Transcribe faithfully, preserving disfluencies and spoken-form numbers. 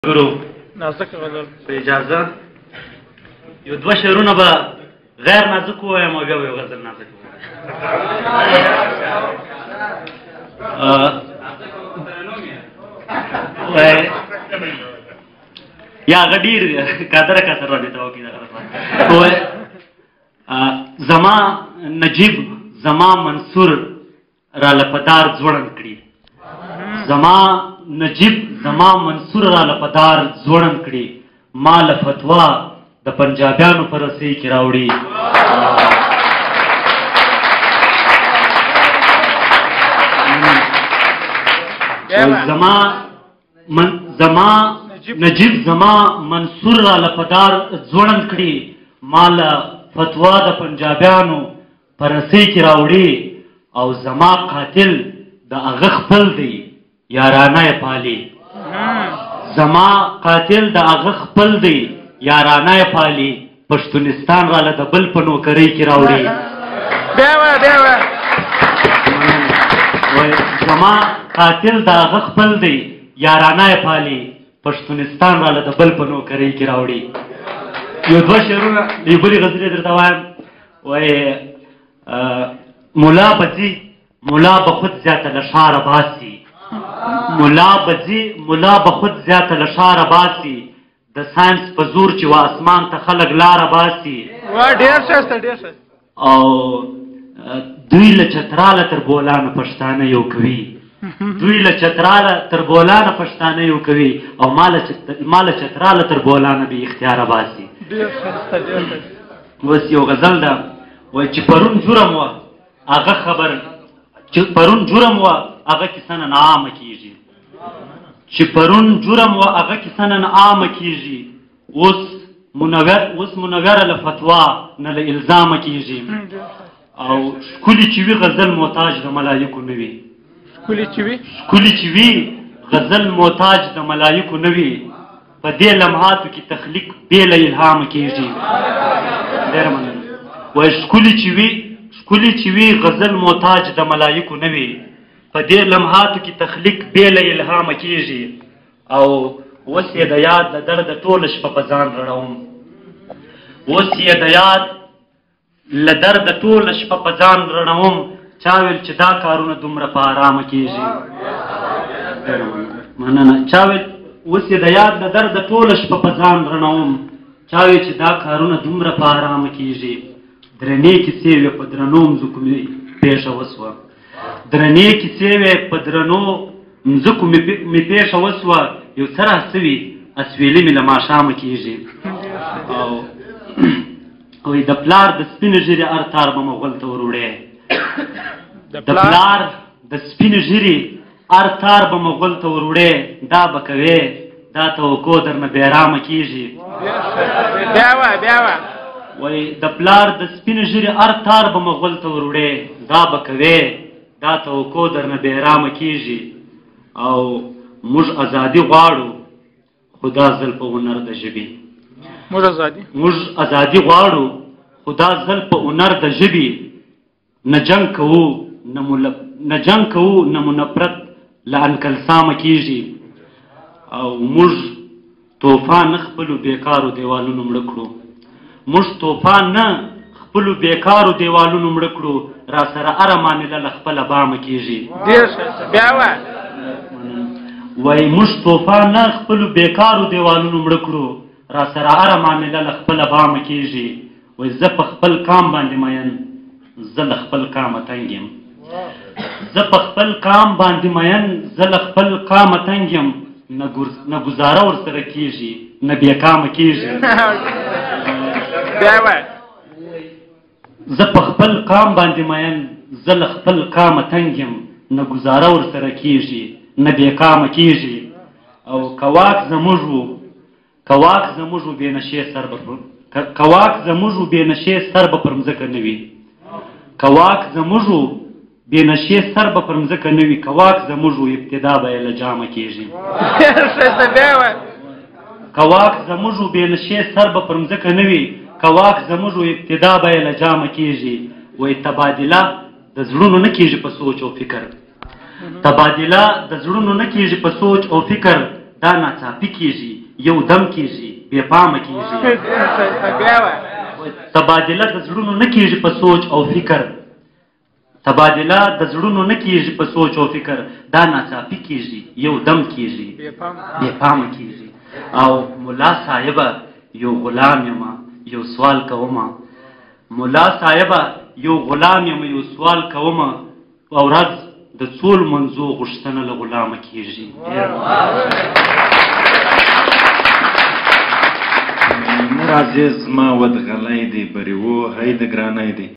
ګورو نازک غزل په اجازه یو دوه شعرونه به غیر نازک ووایم او بیا به یو غزل نازک ووایم یا هغه ډېر کاتره کاتره راډې ته وکړي دغه زما نجیب زما منصور را لپدار ځوړند کړي زما نجیب زما منصور را لپدار ځوړند کړي ما له فتوا د پنجابیانو په رسۍ کې راوړي زما من زما نجیب زما منصور را لپدار ځوړند کړي ما له فتوا د پنجابیانو په رسۍ کې راوړي او زما قاتل د هغه خپل دی یارانه یې پالي زما قاتل د هغه خپل دی یارانه یې پالي پښتونستان راله د بل په نوکرۍ کې راوړي زما قاتل د هغه خپل دی یارانه یې پالي پښتونستان راله د بل په نوکرۍ کې راوړي یو دوه شعرونه یو بلې غزلې درته وایم وایي ملا به ځي ملا به خود زیاته له ښاره باسي ملا به ځي ملا به خود زیاته له ښاره باسي د ساینس په زور چې و اسمان ته خلک لاره باسي او دوی له چتراله تر بولانه پښتانه یو کوي دوی له چتراله تر بولانه پښتانه یو کوي او ما له چتراله تر بولانه بې اختیاره باسي اوس یو غزل ده وایي چې پرون جرم وه هغه خبر چې پرون جرم وه هغه کیسه نن عامه کېږي چې پرون جرم وه هغه کیسه نن عامه کېږي اوس منور اوس منوره له فتوا نه له الزامه کېږي او ښکلي چې وي غزل محتاج د ملایکو نه وي ښکلي چې وي ښکلي چې وي غزل محتاج د ملایکو نه وي په دې لمحاتو کې تخلیق بې له الهامه کېږي ډېره مننه وایي ښکلي چې وي ښکلي چې وي غزل محتاج د ملایکو نه وي په دې لمحاتو کې تخلیق بې له الهامه کېږي او اوس یې د یاد د درده ټوله شپه په ځان رړوم اوس یې د یاد له درده ټوله شپه په ځان رړوم چا ویل چې دا کارونه دومره په ارامه کېږي مننه چا ویل اوس یې د یاد د درده ټوله شپه په ځان رڼوم چا ویل چې دا کارونه دومره په ارامه کېږي درنې کیسې وې په درنو مځکو مې پېښه وسوه درنې کیسې وې په درنو مځکو مې پېښه وسوه یو څه راسوي اسویلي مې له ماښامه کېږي او وایي د پلار د سپینې ږیرې هر تار به مې غول ته ور وړې د پلار د سپینې ږیرې هر تار به مې غول ته ور وړې دا به کوې دا توقع درنه بېرامه کېږي وایي د پلار د سپینې ږیرې هر تار به مې غول ته ور وړې دا به کوې دا توقع درنه بېرامه کېږي او موږ ازادي غواړو خو دا ځل په هنر د ژبې موږ ازادي موږ ازادي غواړو خو دا ځل په هنر د ژبې نه جنګ کوو نه جنګ کوو نه مو نفرت له انکلسامه کېږي او موږ طوفان نه خپلو بېکارو دیوالونو مړه کړو موږ طوفان نه خپلو بېکارو دیوالونو مړه کړو را سره هره معامله له خپله بامه کېږي وایي موږ طوفان نه خپلو بېکارو دیوالونو مړه کړو را سره هره معامله له خپله بامه کېږي وایي زه په خپل کام باندې مین زه له خپل کامه تنګ یم زه په خپل کام باندې مین زه له خپل کامه تنګ یم نه ګزاره ورسره کېږي نه بېکامه کېږي زه په خپل کام باندې مین زه له خپل کامه تنګ یم نه ګزاره ورسره کېږي نه بېکامه کېږي او که واک زموږ و که واک زموږ و بې نشې سر به که واک زموږ و بې نشې سر به پر مځکه نه وي که واک زموږ و بې نشې سر به پر مځکه نه وي که واک زموږ و ابتدا به یې له جامه کېږي که واک زموږ و بې نشې سر به پر مځکه نه وي که واک زموږ و ابتدا به یې له جامه کېږي وایي تبادله د زړونو نه کېږي په سوچ او فکر تبادله د زړونو نه کېږي په سوچ او فکر دا ناڅاپي کېږي، یو دم کېږي، بې پامه کېږي. تبادله د زړونو نه کېږي په سوچ او فکر، تبادله د زړونو نه کېږي په سوچ او فکر، دا ناڅاپي کېږي، یو دم کېږي، بې پامه کېږي. او ملا صاحبه یو غلام یم، یو سوال کومه، ملا صاحبه یو غلام یم، یو سوال کومه، او ورځ د څو لمنځو غوښتنه له غلامه کېږي. نه راځې زما ودغلی دی بریوو هی د ګرانی دی